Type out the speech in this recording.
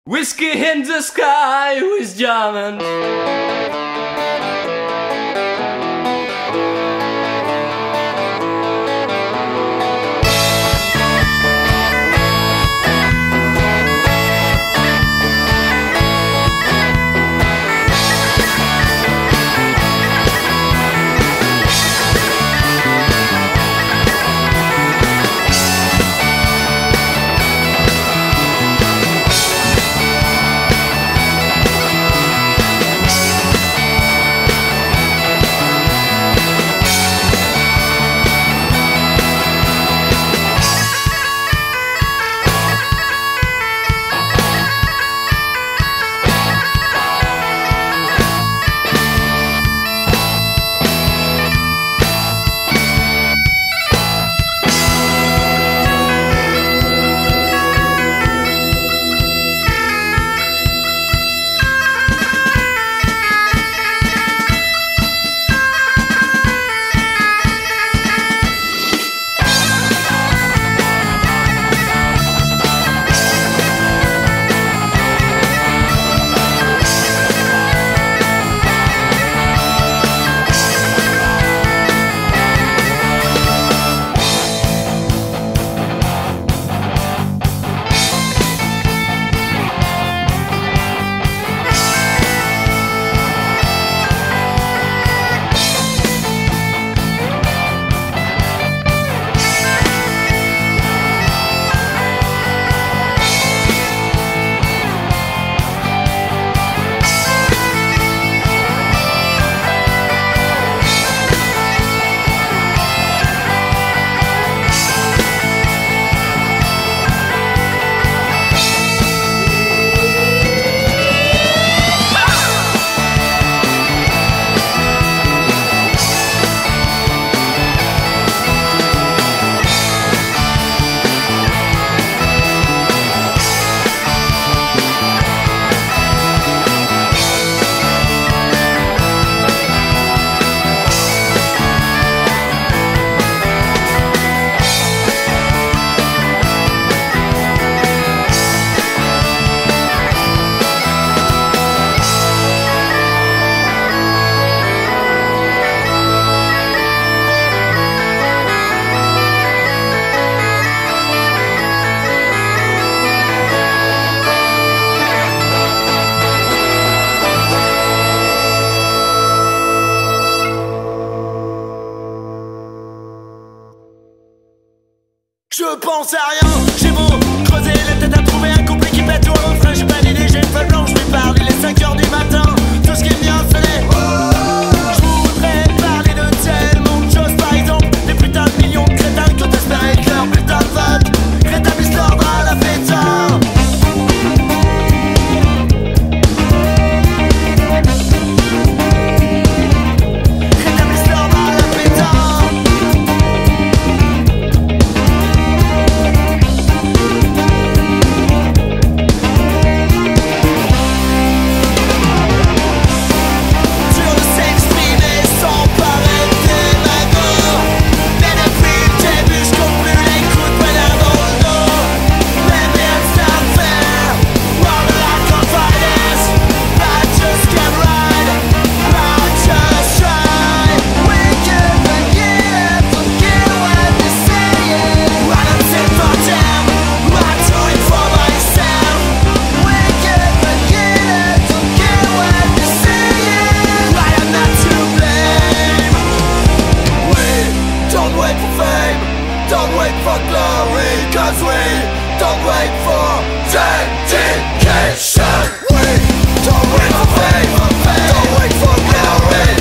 Whiskey in the sky with diamonds. Je pense à rien, j'ai beau creuser la tête à trouver un couplet qui pète au refrain. J'ai pas d'idée, j'ai une feuille blanche, je lui parle, il est 5h du matin. Tout ce qui me vient c'est les je voudrais parler de tellement de choses. Par exemple, des putains de millions de crétins qui ont espéré que leur putain de vote rétablisse l'ordre à la fête. Don't wait for glory, cause we don't wait for dedication. We don't wait for fame, don't wait for glory.